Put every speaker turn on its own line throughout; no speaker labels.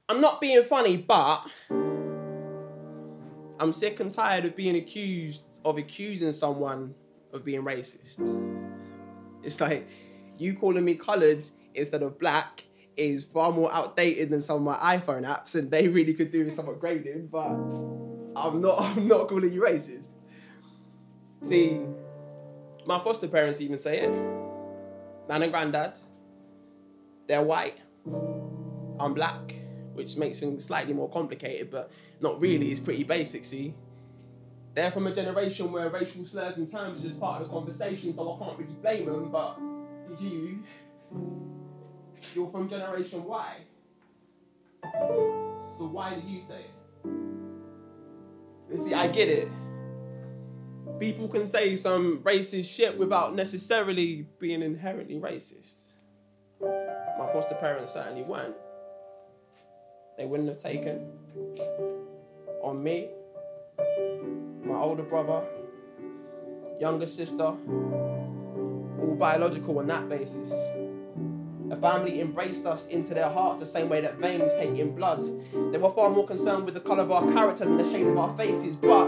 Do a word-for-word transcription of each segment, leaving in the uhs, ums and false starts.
I'm not being funny, but I'm sick and tired of being accused of accusing someone of being racist. It's like, you calling me coloured instead of black is far more outdated than some of my iPhone apps, and they really could do with some upgrading, but I'm not, I'm not calling you racist. See, my foster parents even say it. Nan and granddad, they're white, I'm black, which makes things slightly more complicated, but not really, it's pretty basic, see? They're from a generation where racial slurs and terms are just part of the conversation, so I can't really blame them, but you, you're from generation Y. So why do you say it? You see, I get it. People can say some racist shit without necessarily being inherently racist. My foster parents certainly weren't. They wouldn't have taken on me, my older brother, younger sister, all biological on that basis. The family embraced us into their hearts the same way that veins take in blood. They were far more concerned with the colour of our character than the shade of our faces, but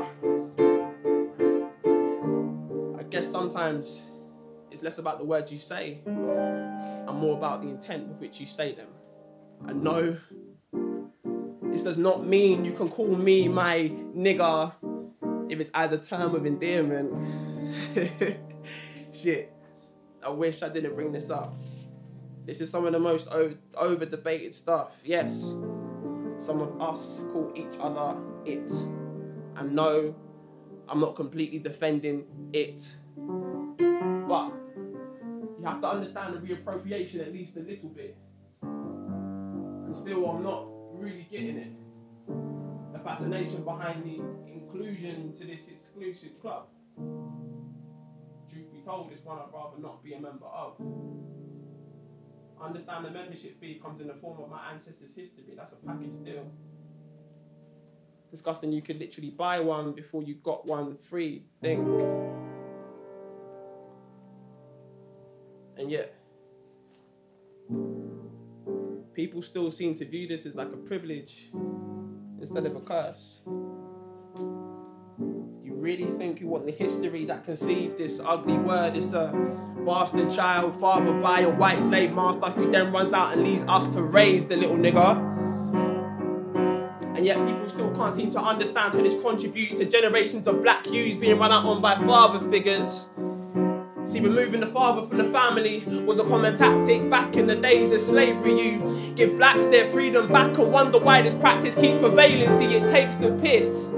I guess sometimes it's less about the words you say and more about the intent with which you say them. And no, this does not mean you can call me my nigger if it's as a term of endearment. Shit, I wish I didn't bring this up. This is some of the most over debated stuff. Yes, some of us call each other it. And no, I'm not completely defending it. But you have to understand the reappropriation at least a little bit. And still, I'm not really getting it. The fascination behind the inclusion to this exclusive club. Truth be told, it's one I'd rather not be a member of. I understand the membership fee comes in the form of my ancestors' history. That's a package deal. Disgusting, you could literally buy one before you got one free. Think. And yet, people still seem to view this as like a privilege instead of a curse. You really think you want the history that conceived this ugly word? It's a bastard child fathered by a white slave master who then runs out and leaves us to raise the little nigger. And yet people still can't seem to understand how this contributes to generations of black youths being run out on by father figures. See, removing the father from the family was a common tactic back in the days of slavery. You give blacks their freedom back and wonder why this practice keeps prevailing. See, it takes the piss.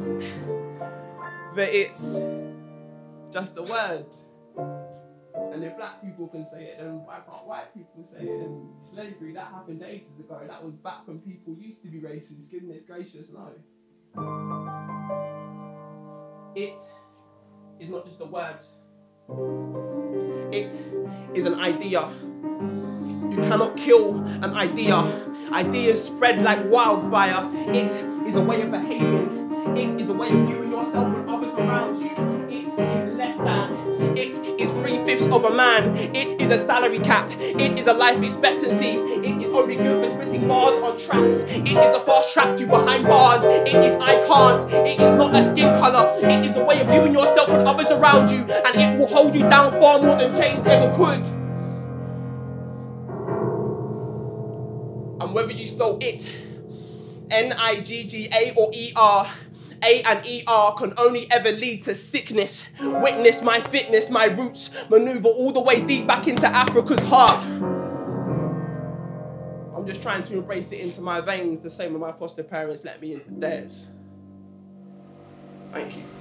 But it's just a word. And if black people can say it, then why can't white people say it? And slavery, that happened ages ago. That was back when people used to be racist. Goodness gracious, no. It is not just a word. It is an idea. You cannot kill an idea. Ideas spread like wildfire. It is a way of behaving. It is a way of viewing yourself and others around you. It is less than. It is three-fifths of a man. It is a salary cap. It is a life expectancy. It is only good for spitting bars on tracks. It is a fast track to behind bars. It is I can't. It is not a skin colour. It is a way of viewing yourself and others around you, and it will hold you down far more than chains ever could. And whether you spell it N I G G A or E R, A and E R can only ever lead to sickness. Witness my fitness, my roots maneuver all the way deep back into Africa's heart. I'm just trying to embrace it into my veins the same way my foster parents let me into theirs. Thank you.